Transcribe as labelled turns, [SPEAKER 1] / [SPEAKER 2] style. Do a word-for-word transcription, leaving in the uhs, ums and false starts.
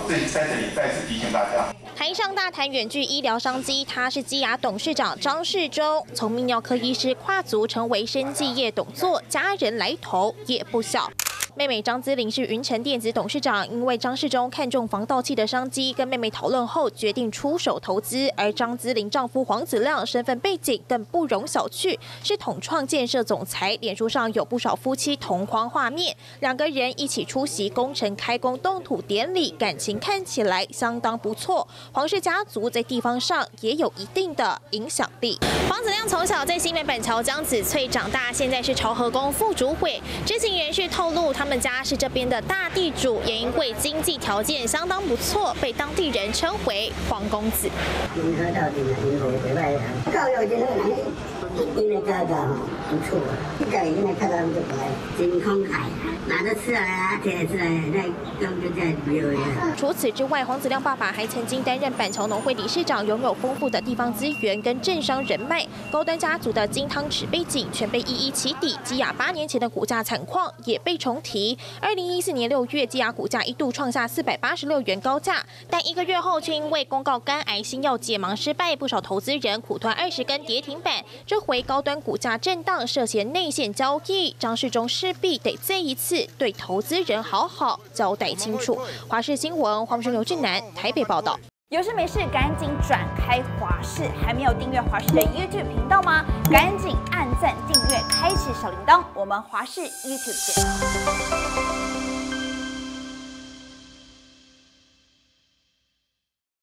[SPEAKER 1] 这在这里再次提醒大家。
[SPEAKER 2] 台上大谈远距医疗商机，他是基亚董事长张世忠，从泌尿科医师跨足成为生技业董座，家人来头也不小。 妹妹张姿玲是云城电子董事长，因为张世忠看中防盗器的商机，跟妹妹讨论后决定出手投资。而张姿玲丈夫黄子亮身份背景更不容小觑，是统创建设总裁。脸书上有不少夫妻同框画面，两个人一起出席工程开工动土典礼，感情看起来相当不错。黄氏家族在地方上也有一定的影响力。黄子亮从小在新北板桥江子翠长大，现在是朝和宫副主委。知情人士透露，他们 他们家是这边的大地主，也因为经济条件相当不错，被当地人称为黄公子。
[SPEAKER 3] 教育这个人，因为家家不错，家里因为看到就来真慷慨，拿着吃啊，吃吃啊，那根本就在没有人。
[SPEAKER 2] 除此之外，黄子亮爸爸还曾经担任板桥农会理事长，拥有丰富的地方资源跟政商人脉。高端家族的金汤匙背景全被一一起底，基亚八年前的股价惨况也被重提。 二零一四年六月，基亚股价一度创下四百八十六元高价，但一个月后却因为公告肝癌新药解盲失败，不少投资人苦吞二十根跌停板。这回高端股价震荡，涉嫌内线交易，张世忠势必得再一次对投资人好好交代清楚。华视新闻黄春刘俊南台北报道。
[SPEAKER 4] 有事没事赶紧转开华视，还没有订阅华视的 YouTube 频道吗？赶紧按赞、订阅、开启小铃铛，我们华视 YouTube 见。